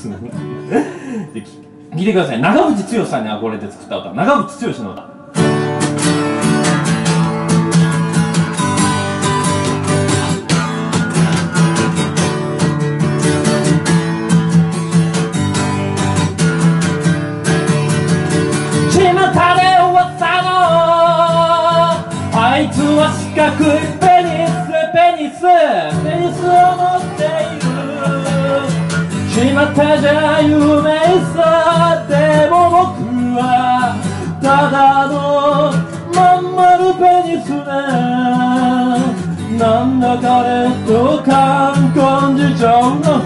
ですね。で聞いてください。長渕剛さんに憧れて作った歌、長渕剛の歌。あいつは四角いペニスを持っている。巷じゃ有名さ、でも僕はただのまん丸ペニスね。なんだ彼と観光事情の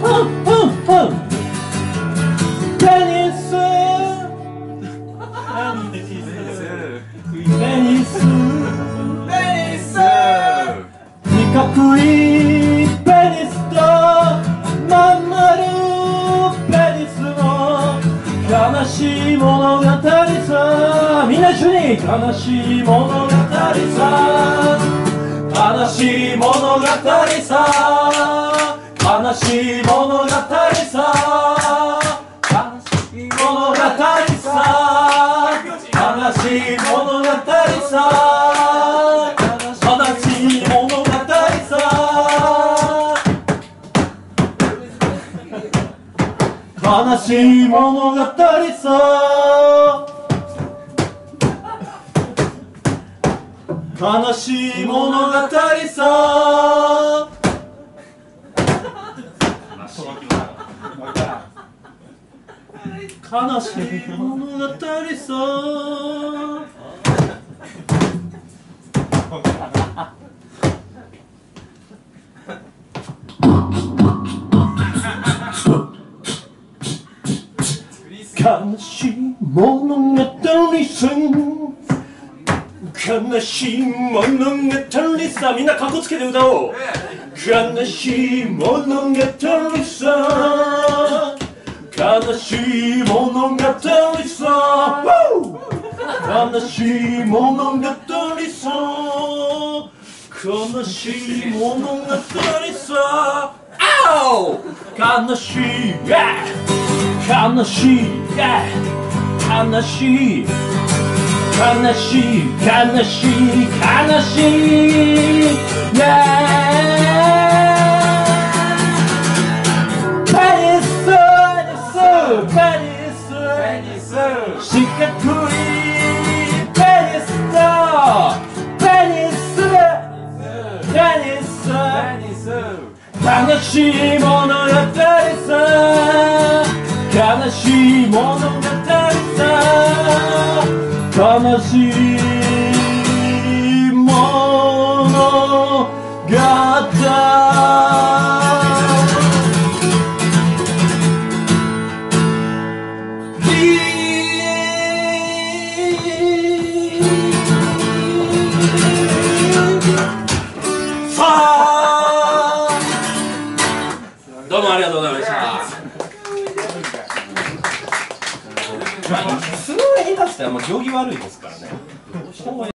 ペニス四角いペニスとまん丸ペニスの悲しい物語さ。みんな一緒に悲しい物語さ、悲しい物語さ、悲しい物語さ、悲しい物語さ、悲しい物語さ、悲しい物語さ、悲しい物語さ、悲しい物語さ。悲しい物語さ、悲しい物語さ。みんなカッコつけて歌おう。悲しい物語さ、悲しい物語さ、悲しい物語さ、悲しい物語さ。悲しい悲しい悲しい悲しい悲しい悲しいペニス四角いペニスとペニス悲しい物語さ、悲しい物語さ、悲しい物語。どうもありがとうございました。まあ、素の下手って行儀悪いですからね。